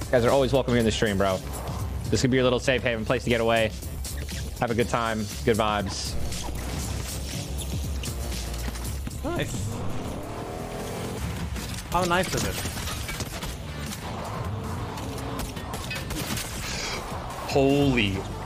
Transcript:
You guys are always welcome here in the stream, bro. This could be your little safe haven place to get away. Have a good time. Good vibes. Nice. How nice is it? Holy